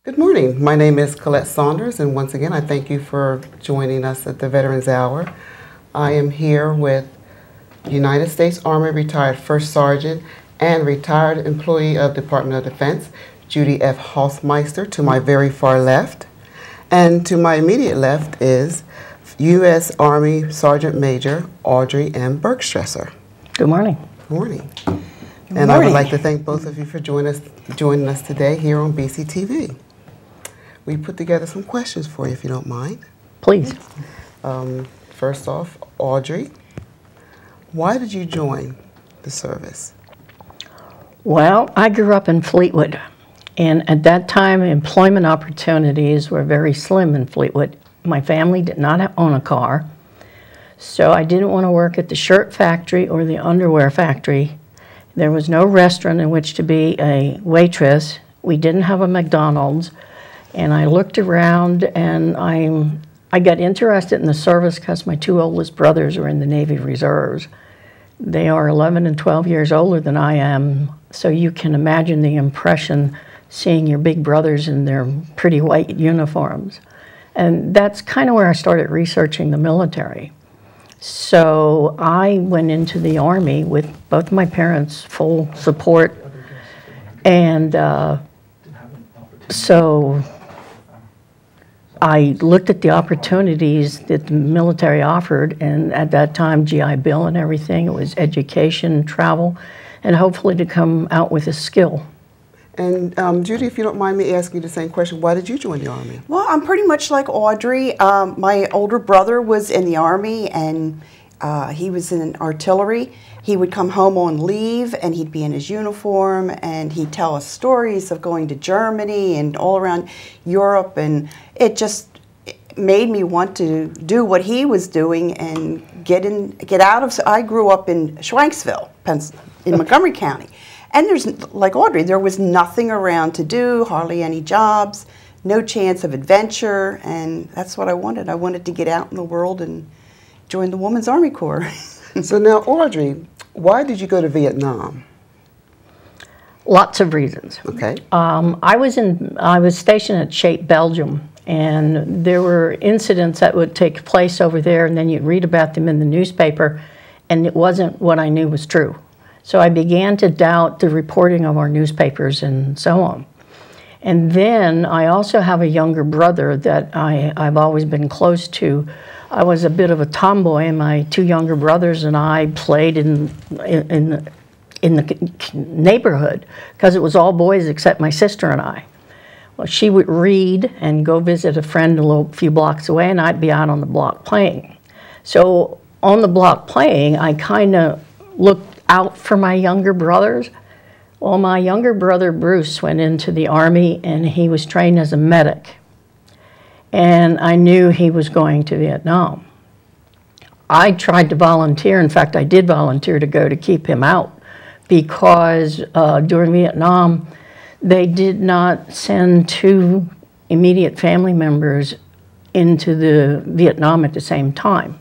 Good morning. My name is Collet Saunders, and once again, I thank you for joining us at the Veterans Hour. I am here with United States Army retired First Sergeant and retired employee of Department of Defense, Judy F. Hoffmeister, to my very far left. And to my immediate left is U.S. Army Sergeant Major Audrey M. Bergstresser. Good morning. Good morning. And I would like to thank both of you for joining us today here on BCTV. We put together some questions for you, if you don't mind. Please. First off, Audrey, why did you join the service? Well, I grew up in Fleetwood, and at that time, employment opportunities were very slim in Fleetwood. My family did not own a car, so I didn't want to work at the shirt factory or the underwear factory. There was no restaurant in which to be a waitress. We didn't have a McDonald's. And I looked around, and I got interested in the service because my two oldest brothers were in the Navy Reserves. They are 11 and 12 years older than I am, so you can imagine the impression seeing your big brothers in their pretty white uniforms. And that's kind of where I started researching the military. So I went into the Army with both my parents' full support, and so I looked at the opportunities that the military offered, and at that time, GI Bill and everything, it was education, travel, and hopefully to come out with a skill. And Judy, if you don't mind me asking you the same question, why did you join the Army? Well, I'm pretty much like Audrey. My older brother was in the Army, and he was in artillery. He would come home on leave, and he'd be in his uniform, and he'd tell us stories of going to Germany and all around Europe, and it just made me want to do what he was doing and get out of. I grew up in Schwanksville, in Montgomery County, and like Audrey, there was nothing around to do, hardly any jobs, no chance of adventure, and that's what I wanted. I wanted to get out in the world and join the Women's Army Corps. So now, Audrey, why did you go to Vietnam? Lots of reasons. Okay. I was stationed at Shape, Belgium, and there were incidents that would take place over there, and then you'd read about them in the newspaper, and it wasn't what I knew was true. So I began to doubt the reporting of our newspapers and so on. And then I also have a younger brother that I've always been close to. I was a bit of a tomboy, and my two younger brothers and I played in the neighborhood because it was all boys except my sister and I. Well, she would read and go visit a friend a few blocks away, and I'd be out on the block playing. So on the block playing, I kind of looked out for my younger brothers. Well, my younger brother Bruce went into the Army, and he was trained as a medic. And I knew he was going to Vietnam. I tried to volunteer. In fact, I did volunteer to go to keep him out because during Vietnam, they did not send two immediate family members into the Vietnam at the same time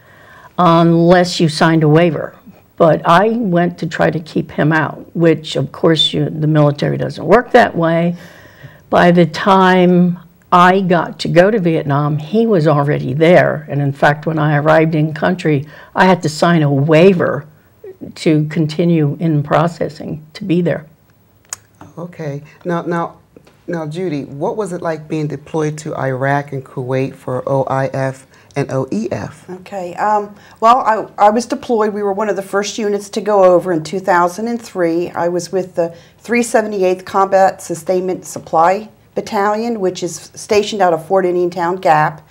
unless you signed a waiver. But I went to try to keep him out, which, of course, the military doesn't work that way. By the time I got to go to Vietnam, he was already there. And in fact, when I arrived in country, I had to sign a waiver to continue in processing to be there. Okay. Now, Judy, what was it like being deployed to Iraq and Kuwait for OIF and OEF? Okay. Well, I was deployed. We were one of the first units to go over in 2003. I was with the 378th Combat Sustainment Supply Battalion, which is stationed out of Fort Indiantown Gap.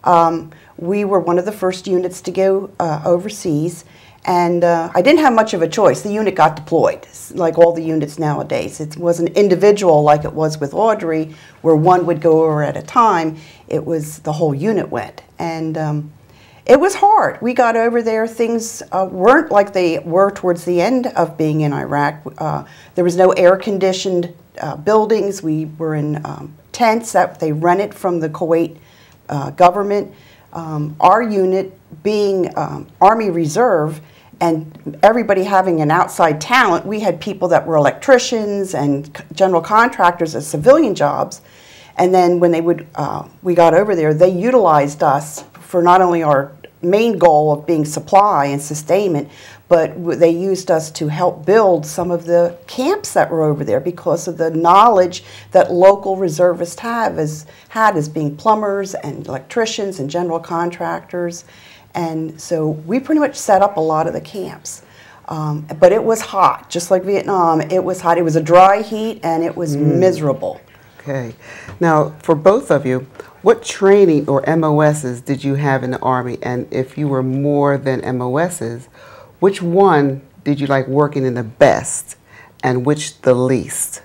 We were one of the first units to go overseas, and I didn't have much of a choice. The unit got deployed, like all the units nowadays. It wasn't individual like it was with Audrey, where one would go over at a time. It was the whole unit went, and it was hard. We got over there. Things weren't like they were towards the end of being in Iraq. There was no air-conditioned buildings. We were in tents that they rented from the Kuwait government. Our unit being Army Reserve and everybody having an outside talent, we had people that were electricians and general contractors as civilian jobs. And then when we got over there, they utilized us for not only our main goal of being supply and sustainment, but they used us to help build some of the camps that were over there because of the knowledge that local reservists had as being plumbers and electricians and general contractors. And so we pretty much set up a lot of the camps. But it was hot, just like Vietnam. It was hot. It was a dry heat, and it was miserable. Okay. Now, for both of you, what training or MOSs did you have in the Army? And if you were more than MOSs, which one did you like working in the best and which the least?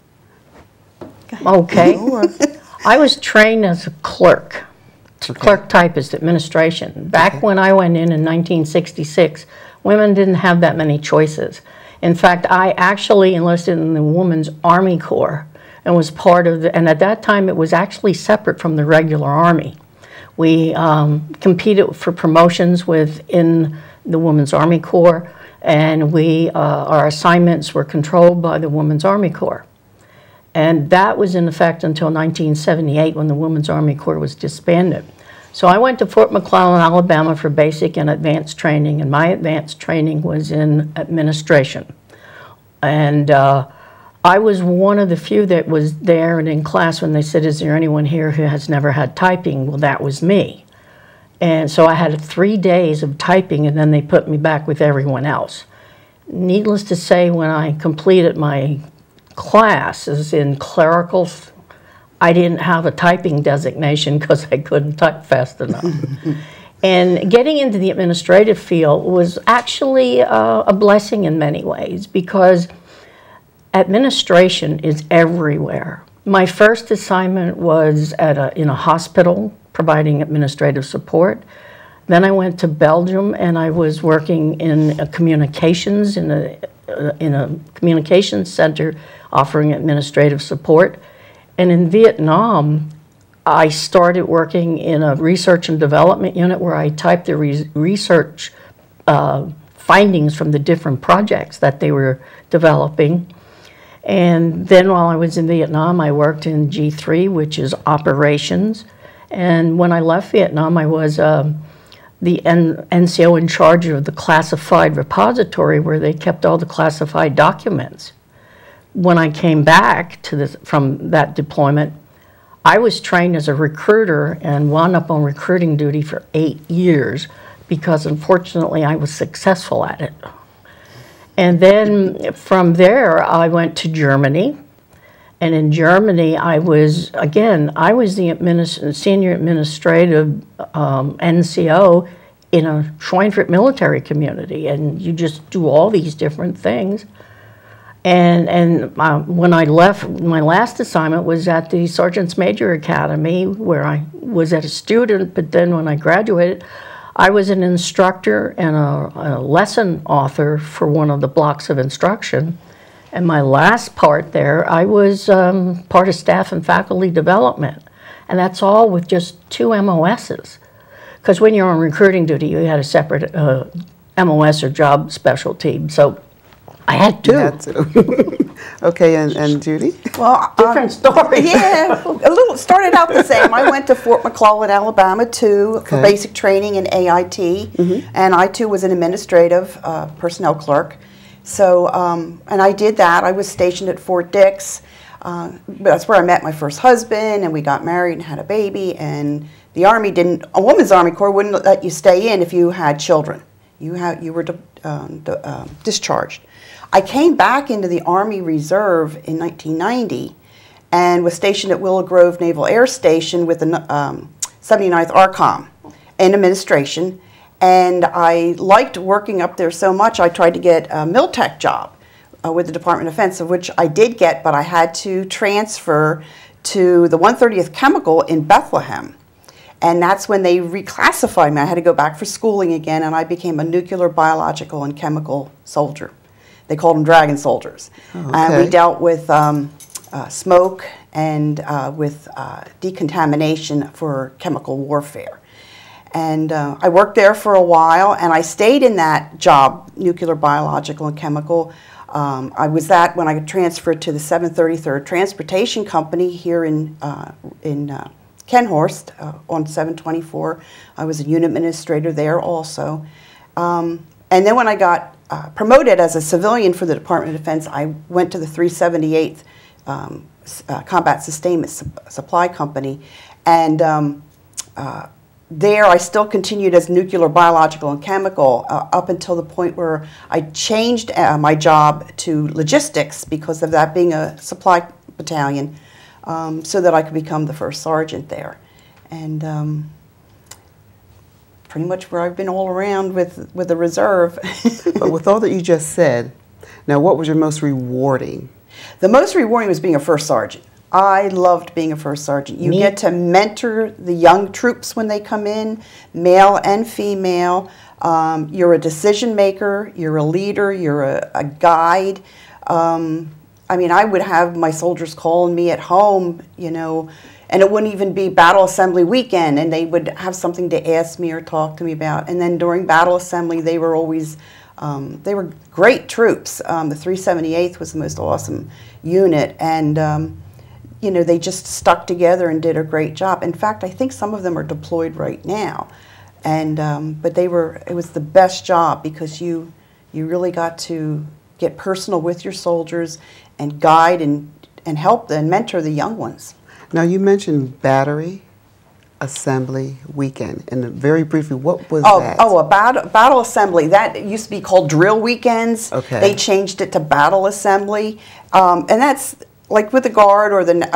Okay. I was trained as a clerk, clerk typist administration. Back when I went in 1966, women didn't have that many choices. In fact, I actually enlisted in the Women's Army Corps and was part of and at that time it was actually separate from the regular Army. We competed for promotions within the Women's Army Corps, and our assignments were controlled by the Women's Army Corps. And that was in effect until 1978 when the Women's Army Corps was disbanded. So I went to Fort McClellan, Alabama for basic and advanced training, and my advanced training was in administration. And I was one of the few that was there and in class when they said, "Is there anyone here who has never had typing?" Well, that was me. And so I had 3 days of typing, and then they put me back with everyone else. Needless to say, when I completed my classes in clericals, I didn't have a typing designation because I couldn't type fast enough. And getting into the administrative field was actually a blessing in many ways because administration is everywhere. My first assignment was in a hospital providing administrative support. Then I went to Belgium and I was working in communications in a communications center offering administrative support. And in Vietnam, I started working in a research and development unit where I typed the research findings from the different projects that they were developing. And then while I was in Vietnam, I worked in G3, which is operations. And when I left Vietnam, I was the NCO in charge of the classified repository where they kept all the classified documents. When I came back from that deployment, I was trained as a recruiter and wound up on recruiting duty for 8 years because unfortunately I was successful at it. And then from there I went to Germany, and in Germany I was the senior administrative NCO in a Schweinfurt military community, and you just do all these different things. And when I left, my last assignment was at the Sergeant's Major Academy where I was a student, but then when I graduated, I was an instructor and a lesson author for one of the blocks of instruction. And my last part there, I was part of staff and faculty development. And that's all with just 2 MOSs. Because when you're on recruiting duty, you had a separate MOS or job specialty. So I had 2. You had to. Okay, and Judy? Well, Different story. Yeah, started out the same. I went to Fort McClellan, Alabama, too, for basic training in AIT, and I, too, was an administrative personnel clerk. So, and I did that. I was stationed at Fort Dix. That's where I met my first husband, and we got married and had a baby, and the Army a Women's Army Corps wouldn't let you stay in if you had children. You were discharged. I came back into the Army Reserve in 1990 and was stationed at Willow Grove Naval Air Station with the 79th ARCOM in administration. And I liked working up there so much, I tried to get a MilTech job with the Department of Defense, of which I did get, but I had to transfer to the 130th Chemical in Bethlehem. And that's when they reclassified me. I had to go back for schooling again, and I became a nuclear, biological, and chemical soldier. They called them dragon soldiers. Oh, okay. And we dealt with smoke and with decontamination for chemical warfare. And I worked there for a while, and I stayed in that job, nuclear, biological, and chemical. I was that when I transferred to the 733rd Transportation Company here in Kenhorst on 724. I was a unit administrator there also. And then when I got promoted as a civilian for the Department of Defense, I went to the 378th Combat Sustainment Supply Company. And there I still continued as nuclear, biological, and chemical up until the point where I changed my job to logistics because of that being a supply battalion, so that I could become the first sergeant there. And pretty much where I've been all around with the reserve. But with all that you just said, now what was your most rewarding? The most rewarding was being a first sergeant. I loved being a first sergeant. You get to mentor the young troops when they come in, male and female. You're a decision maker, you're a leader, you're a guide. I mean, I would have my soldiers calling me at home, you know, and it wouldn't even be battle assembly weekend, and they would have something to ask me or talk to me about. And then during battle assembly, they were always, they were great troops. The 378th was the most awesome unit, and you know, they just stuck together and did a great job. In fact, I think some of them are deployed right now, and but it was the best job because you really got to get personal with your soldiers and guide and help and mentor the young ones. Now you mentioned battery assembly weekend, and very briefly, what was that? Oh, a battle assembly. That used to be called drill weekends. Okay. They changed it to battle assembly, and that's like with the Guard or the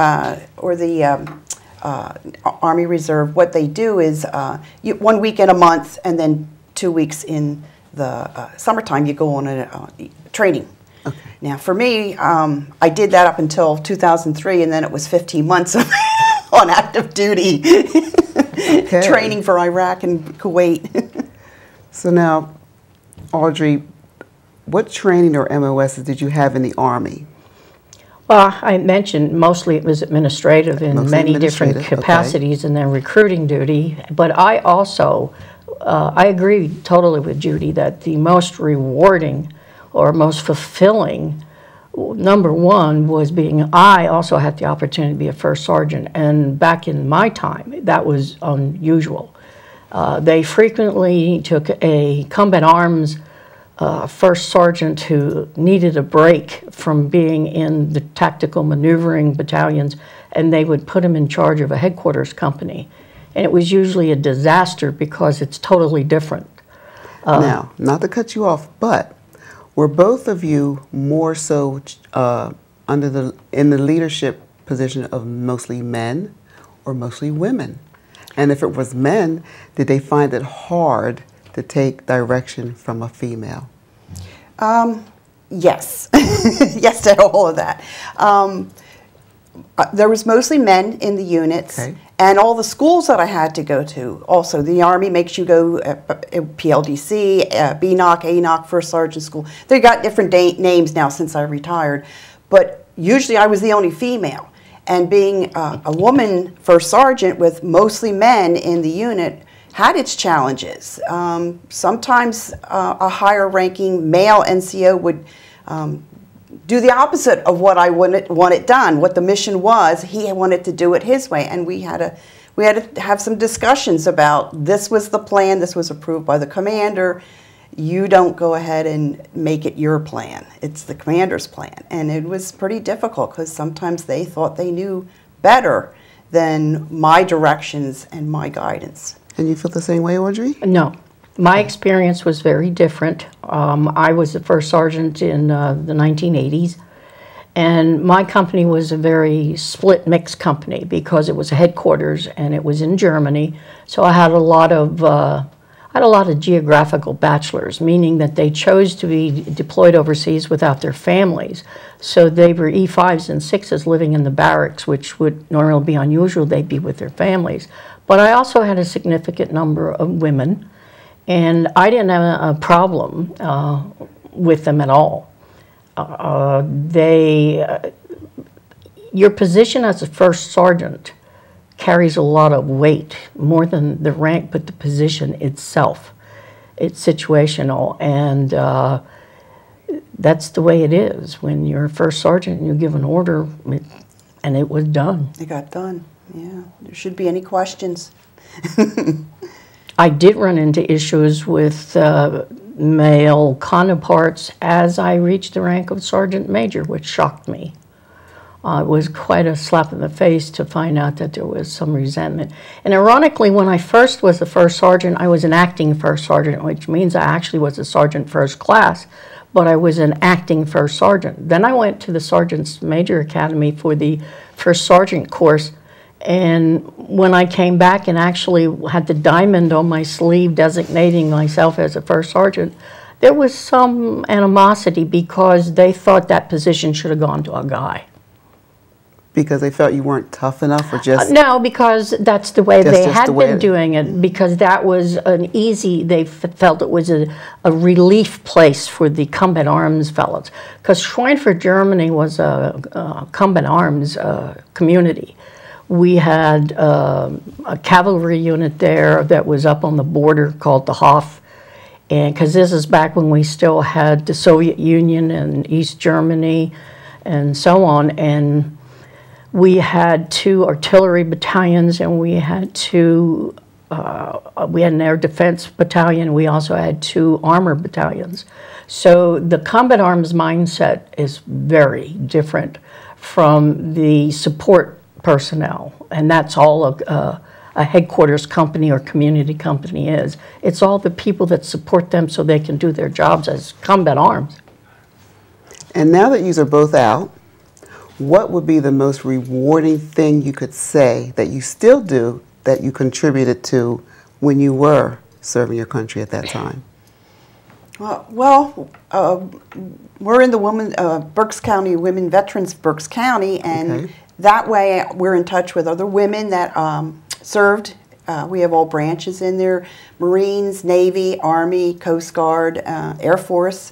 Army Reserve. What they do is 1 weekend a month, and then 2 weeks in the summertime you go on a training. Okay. Now for me, I did that up until 2003, and then it was 15 months on active duty training for Iraq and Kuwait. So now, Audrey, what training or MOSs did you have in the Army? Well, I mentioned mostly it was administrative in many different capacities, and then recruiting duty. But I also, I agree totally with Judy that the most rewarding or most fulfilling, number one, was I also had the opportunity to be a first sergeant, and back in my time, that was unusual. They frequently took a combat arms first sergeant who needed a break from being in the tactical maneuvering battalions, and they would put him in charge of a headquarters company. And it was usually a disaster because it's totally different. Now, not to cut you off, but were both of you more so in the leadership position of mostly men or mostly women? And if it was men, did they find it hard to take direction from a female? Yes. Yes to all of that. There was mostly men in the units, and all the schools that I had to go to. Also, the Army makes you go PLDC, BNOC, ANOC, First Sergeant School. They got different names now since I retired, but usually I was the only female. And being a woman First Sergeant with mostly men in the unit had its challenges. Sometimes a higher ranking male NCO would do the opposite of what I wanted done, what the mission was. He wanted to do it his way, and we had to have some discussions about this was the plan, this was approved by the commander. You don't go ahead and make it your plan. It's the commander's plan. And it was pretty difficult because sometimes they thought they knew better than my directions and my guidance. And you feel the same way, Audrey? No. My experience was very different. I was the first sergeant in the 1980s, and my company was a very split mix company because it was a headquarters and it was in Germany. So I had a lot of geographical bachelors, meaning that they chose to be deployed overseas without their families. So they were E5s and 6s living in the barracks, which would normally be unusual. They'd be with their families. But I also had a significant number of women, and I didn't have a problem with them at all. Your position as a first sergeant carries a lot of weight, more than the rank, but the position itself. It's situational, and that's the way it is. When you're a first sergeant and you give an order, and it was done. It got done, yeah. There should be any questions. I did run into issues with male counterparts as I reached the rank of sergeant major, which shocked me. It was quite a slap in the face to find out that there was some resentment. And ironically, when I first was the first sergeant, I was an acting first sergeant, which means I actually was a sergeant first class, but I was an acting first sergeant. Then I went to the Sergeant's Major Academy for the first sergeant course, and when I came back and actually had the diamond on my sleeve designating myself as a first sergeant, there was some animosity because they thought that position should have gone to a guy. Because they felt you weren't tough enough, or just... No, because that's the way they had been doing it, because that was an easy, they felt it was a relief place for the combat arms fellows. Because Schweinfurt, Germany was a combat arms community. We had a cavalry unit there that was up on the border called the Hof, and because this is back when we still had the Soviet Union and East Germany and so on, and we had 2 artillery battalions, and we had an air defense battalion. We also had 2 armor battalions. So the combat arms mindset is very different from the support personnel, and that's all a headquarters company or community company is. It's all the people that support them so they can do their jobs as combat arms. And now that you are both out, what would be the most rewarding thing you could say that you still do that you contributed to when you were serving your country at that time? Well, we're in the Berks County Women Veterans of Berks County, and that way we're in touch with other women that served. We have all branches in there: Marines, Navy, Army, Coast Guard, Air Force.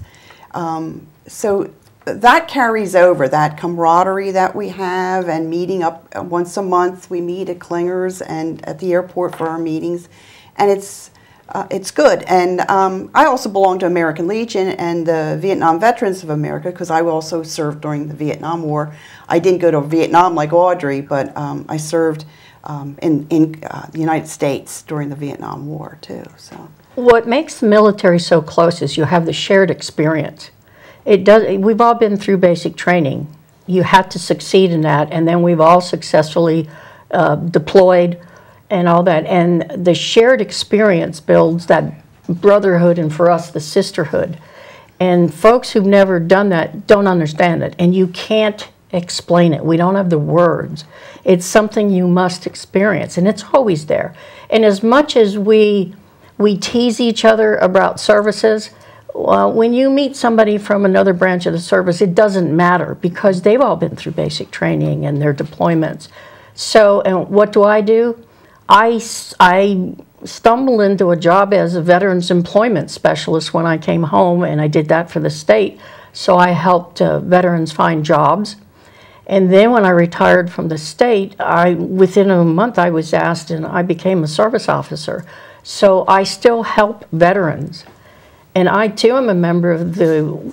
So that carries over, that camaraderie that we have, and meeting up once a month. We meet at Klinger's and at the airport for our meetings, and it's good. And I also belong to American Legion and the Vietnam Veterans of America, because I also served during the Vietnam War. I didn't go to Vietnam like Audrey, but I served in the United States during the Vietnam War too. So what makes the military so close is you have the shared experience. It does. We've all been through basic training. You have to succeed in that, and then we've all successfully deployed and all that. And the shared experience builds that brotherhood, and for us, the sisterhood. And folks who've never done that don't understand it, and you can't explain it. We don't have the words. It's something you must experience, and it's always there. And as much as we tease each other about services, well, when you meet somebody from another branch of the service, it doesn't matter, because they've all been through basic training and their deployments. So, and what do? I stumbled into a job as a veterans employment specialist when I came home, and I did that for the state. So I helped veterans find jobs. And then when I retired from the state, within a month I was asked, and I became a service officer. So I still help veterans. And I, too, am a member of the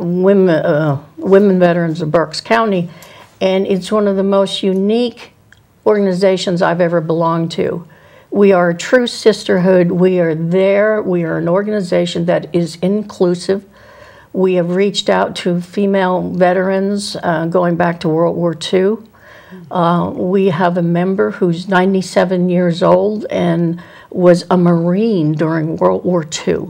Women Veterans of Berks County, and it's one of the most unique organizations I've ever belonged to. We are a true sisterhood. We are there. We are an organization that is inclusive. We have reached out to female veterans going back to World War II. We have a member who's 97 years old and was a Marine during World War II.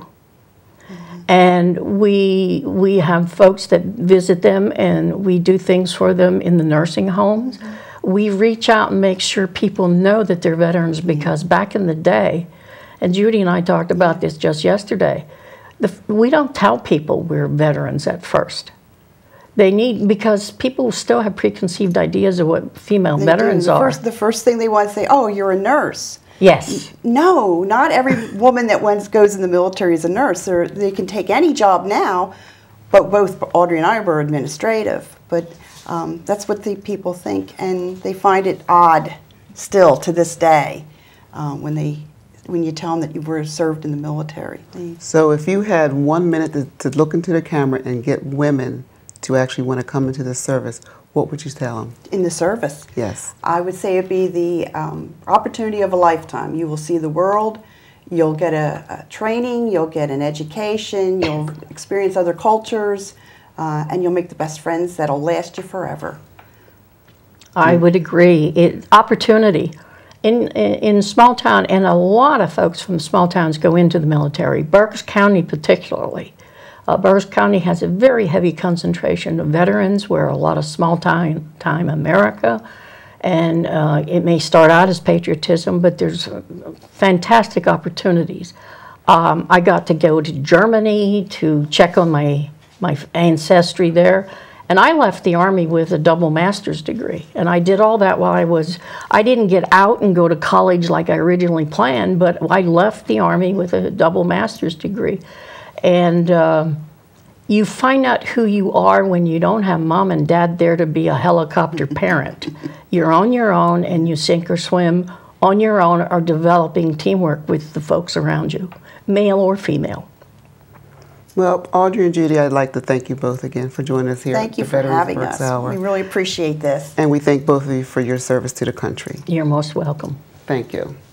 And we have folks that visit them, and we do things for them in the nursing homes. We reach out and make sure people know that they're veterans, because back in the day, and Judy and I talked about this just yesterday, we don't tell people we're veterans at first. Because people still have preconceived ideas of what female veterans are. The first thing they want to say, oh, you're a nurse. Yes. No, not every woman that goes in the military is a nurse. They can take any job now, but both Audrey and I were administrative. But that's what the people think, and they find it odd still to this day when you tell them that you were served in the military. So if you had 1 minute to look into the camera and get women to actually want to come into the service, what would you tell them? In the service? Yes. I would say it'd be the opportunity of a lifetime. You will see the world, you'll get a training, you'll get an education, you'll experience other cultures, and you'll make the best friends that'll last you forever. I would agree. Opportunity. In small town, and a lot of folks from small towns go into the military, Berks County particularly. Berks County has a very heavy concentration of veterans. We're a lot of small time America, and it may start out as patriotism, but there's fantastic opportunities. I got to go to Germany to check on my ancestry there. And I left the Army with a double master's degree. And I did all that while I didn't get out and go to college like I originally planned, but I left the Army with a double master's degree. And you find out who you are when you don't have mom and dad there to be a helicopter parent. You're on your own, and you sink or swim on your own, or developing teamwork with the folks around you, male or female. Well, Audrey and Judy, I'd like to thank you both again for joining us here. Thank you for having us. We really appreciate this. And we thank both of you for your service to the country. You're most welcome. Thank you.